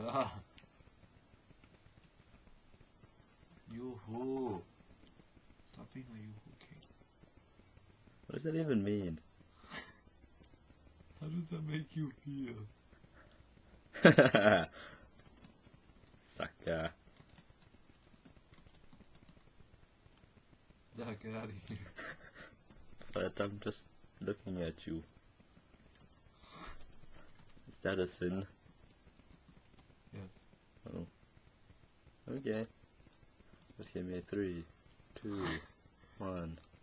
Ah. Yoo-hoo. Stop being a yoo-hoo king. What does that even mean? How does that make you feel? Sucker. Yeah, get out of here. But I'm just looking at you. Is that a sin? Yes. Oh. Okay. Let's give me 3, 2, 1.